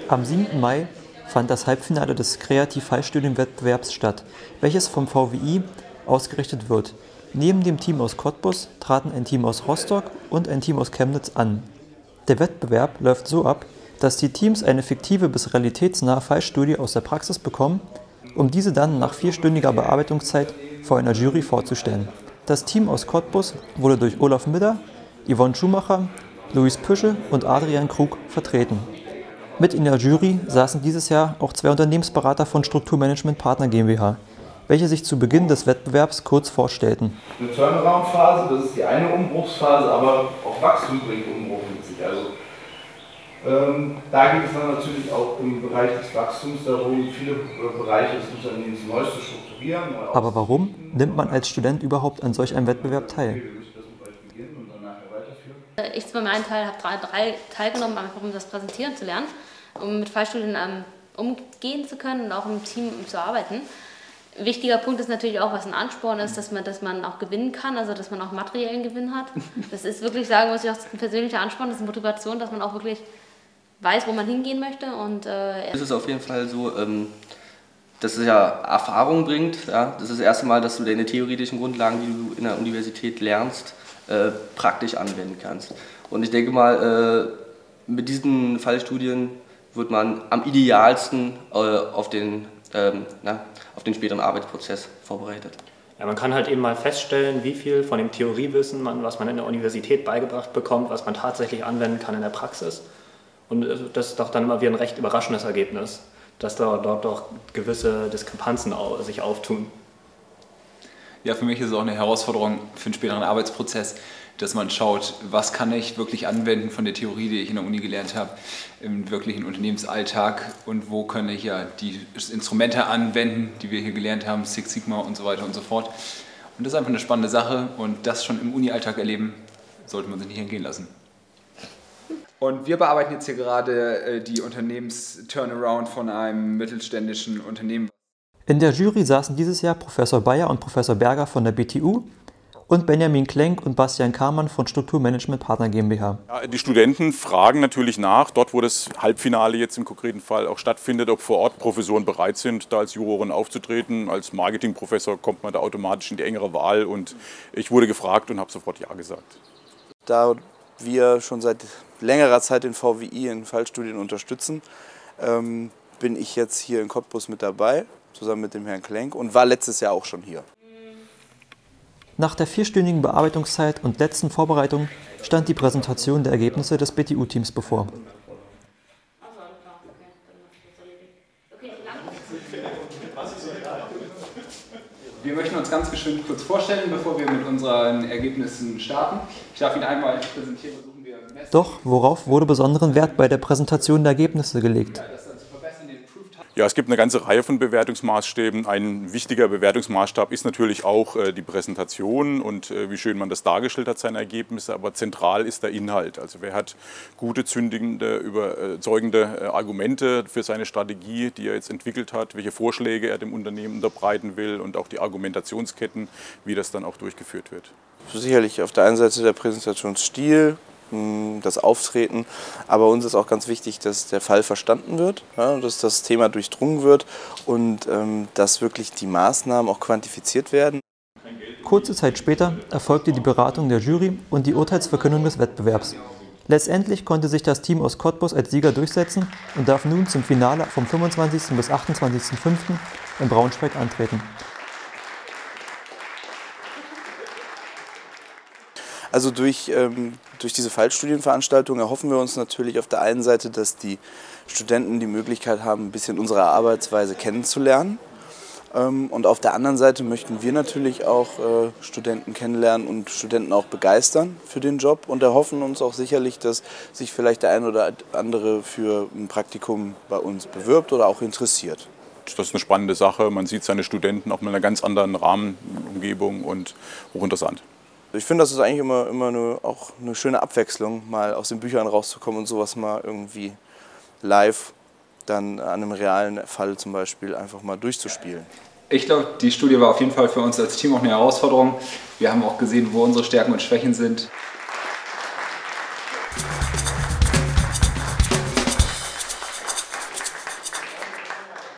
Am 7. Mai fand das Halbfinale des Kreativ-Fallstudienwettbewerbs statt, welches vom VWI ausgerichtet wird. Neben dem Team aus Cottbus traten ein Team aus Rostock und ein Team aus Chemnitz an. Der Wettbewerb läuft so ab, dass die Teams eine fiktive bis realitätsnahe Fallstudie aus der Praxis bekommen, um diese dann nach 4-stündiger Bearbeitungszeit vor einer Jury vorzustellen. Das Team aus Cottbus wurde durch Olaf Midder, Yvonne Schumacher, Luis Püsche und Adrian Krug vertreten. Mit in der Jury saßen dieses Jahr auch 2 Unternehmensberater von Strukturmanagement Partner GmbH, welche sich zu Beginn des Wettbewerbs kurz vorstellten. Eine Turnaround-Phase, das ist die eine Umbruchsphase, aber auch Wachstum bringt Umbruch mit sich. Also, da geht es dann natürlich auch im Bereich des Wachstums darum, viele Bereiche des Unternehmens neu zu strukturieren. Aber warum nimmt man als Student überhaupt an solch einem Wettbewerb teil? Ich für meinen Teil habe 3 teilgenommen, einfach um das präsentieren zu lernen, um mit Fallstudien umgehen zu können und auch im Team zu arbeiten. Ein wichtiger Punkt ist natürlich auch, was ein Ansporn ist, dass man auch gewinnen kann, also dass man auch materiellen Gewinn hat. Das ist wirklich, sagen muss ich, auch ein persönlicher Ansporn, das ist eine Motivation, dass man auch wirklich weiß, wo man hingehen möchte. Und, es ist auf jeden Fall so, dass es ja Erfahrung bringt. Ja? Das ist das erste Mal, dass du deine theoretischen Grundlagen, die du in der Universität lernst, praktisch anwenden kannst. Und ich denke mal, mit diesen Fallstudien wird man am idealsten auf den späteren Arbeitsprozess vorbereitet. Ja, man kann halt eben mal feststellen, wie viel von dem Theoriewissen, was man in der Universität beigebracht bekommt, was man tatsächlich anwenden kann in der Praxis. Und das ist doch dann immer wieder ein recht überraschendes Ergebnis, dass dort doch gewisse Diskrepanzen sich auftun. Ja, für mich ist es auch eine Herausforderung für den späteren Arbeitsprozess, dass man schaut, was kann ich wirklich anwenden von der Theorie, die ich in der Uni gelernt habe, im wirklichen Unternehmensalltag und wo kann ich ja die Instrumente anwenden, die wir hier gelernt haben, Six Sigma und so weiter und so fort. Und das ist einfach eine spannende Sache und das schon im Uni-Alltag erleben, sollte man sich nicht entgehen lassen. Und wir bearbeiten jetzt hier gerade die Unternehmens-Turnaround von einem mittelständischen Unternehmen. In der Jury saßen dieses Jahr Professor Bayer und Professor Berger von der BTU und Benjamin Klenk und Bastian Kamann von Strukturmanagement Partner GmbH. Ja, die Studenten fragen natürlich nach, dort wo das Halbfinale jetzt im konkreten Fall auch stattfindet, ob vor Ort Professoren bereit sind, da als Juroren aufzutreten. Als Marketingprofessor kommt man da automatisch in die engere Wahl und ich wurde gefragt und habe sofort Ja gesagt. Da wir schon seit längerer Zeit den VWI in Fallstudien unterstützen, bin ich jetzt hier in Cottbus mit dabei, zusammen mit dem Herrn Klenk und war letztes Jahr auch schon hier. Nach der 4-stündigen Bearbeitungszeit und letzten Vorbereitung stand die Präsentation der Ergebnisse des BTU-Teams bevor. Wir möchten uns ganz geschwind kurz vorstellen, bevor wir mit unseren Ergebnissen starten. Ich darf Ihnen einmal präsentieren, versuchen wir... Doch worauf wurde besonderen Wert bei der Präsentation der Ergebnisse gelegt? Ja, es gibt eine ganze Reihe von Bewertungsmaßstäben. Ein wichtiger Bewertungsmaßstab ist natürlich auch die Präsentation und wie schön man das dargestellt hat, seine Ergebnisse. Aber zentral ist der Inhalt. Also wer hat gute, zündigende, überzeugende Argumente für seine Strategie, die er jetzt entwickelt hat, welche Vorschläge er dem Unternehmen unterbreiten will und auch die Argumentationsketten, wie das dann auch durchgeführt wird. Sicherlich auf der einen Seite der Präsentationsstil, das Auftreten, aber uns ist auch ganz wichtig, dass der Fall verstanden wird, ja, dass das Thema durchdrungen wird und dass wirklich die Maßnahmen auch quantifiziert werden. Kurze Zeit später erfolgte die Beratung der Jury und die Urteilsverkündung des Wettbewerbs. Letztendlich konnte sich das Team aus Cottbus als Sieger durchsetzen und darf nun zum Finale vom 25. bis 28.05. in Braunschweig antreten. Also durch diese Fallstudienveranstaltung erhoffen wir uns natürlich auf der einen Seite, dass die Studenten die Möglichkeit haben, ein bisschen unsere Arbeitsweise kennenzulernen. Und auf der anderen Seite möchten wir natürlich auch Studenten kennenlernen und Studenten auch begeistern für den Job und erhoffen uns auch sicherlich, dass sich vielleicht der ein oder andere für ein Praktikum bei uns bewirbt oder auch interessiert. Das ist eine spannende Sache. Man sieht seine Studenten auch mit einer ganz anderen Rahmenumgebung und hochinteressant. Ich finde, das ist eigentlich immer auch eine schöne Abwechslung, mal aus den Büchern rauszukommen und sowas mal irgendwie live dann an einem realen Fall zum Beispiel einfach mal durchzuspielen. Ich glaube, die Studie war auf jeden Fall für uns als Team auch eine Herausforderung. Wir haben auch gesehen, wo unsere Stärken und Schwächen sind.